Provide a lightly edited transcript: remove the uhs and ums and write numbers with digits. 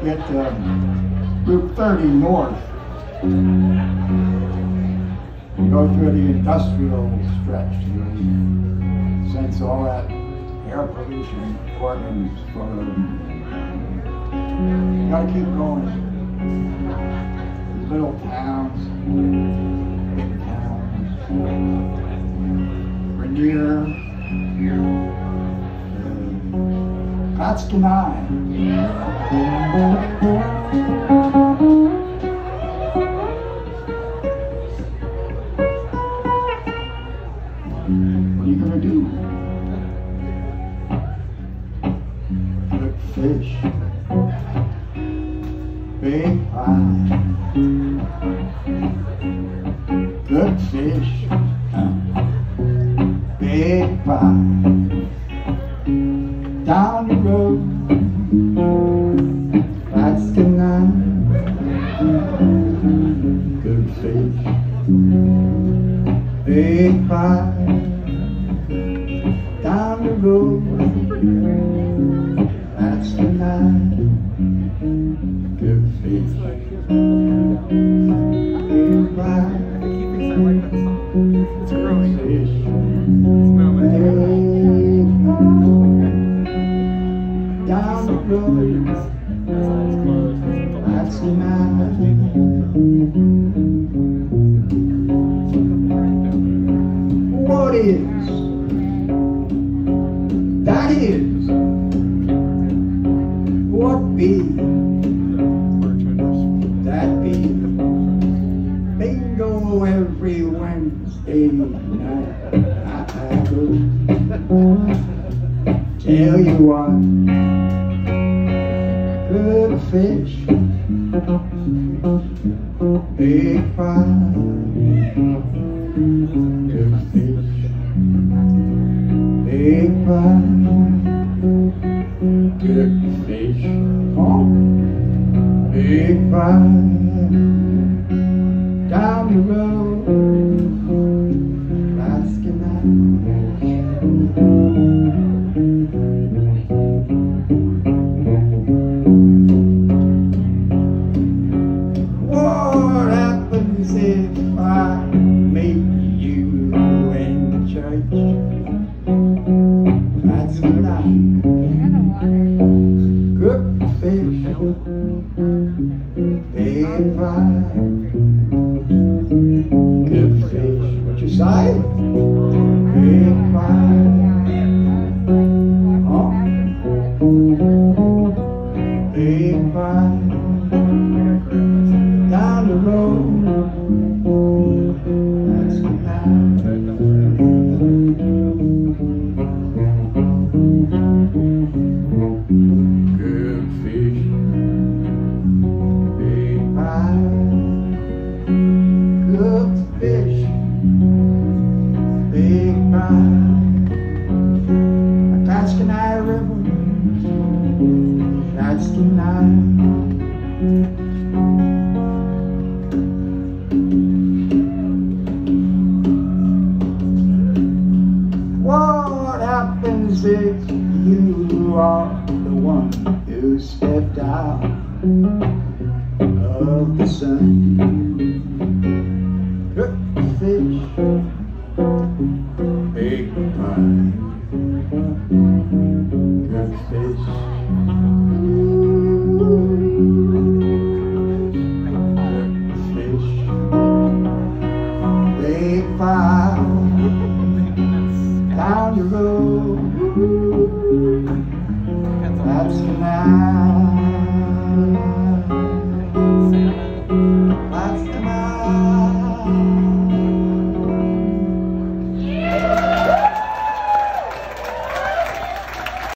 get Route 30 north. You go through the industrial stretch. Since all that air pollution, Portland's full of them. You gotta keep going. These little towns, big towns, Rainier, Clatskanie-Michael. What are you gonna do? Good fish, big pie. Good fish, big pie. Down the road, Clatskanie-Michael. Good fish, big pie. Down the road, Clatskanie-Michael. Good fish, big pie. It's growing. Fish, down the road, Clatskanie-Michael. What is? That is. What be? That be. Bingo every Wednesday night. I go. Tell you what. Good fish, big pie. Good fish, big pie. Good fish, oh, big pie. Down the road, what happens if I meet you in church? Clatskanie-Michael. Good fish, big pie. Good fish, what you say? Big pie. Oh, big pie. Down the road, good fish, big pie. Good fish, big pie. Clatskanie River, Clatskanie-Michael. What happens if you are the one who stepped out of the sun? Good fish, big pie. Good fish, good fish, big pie.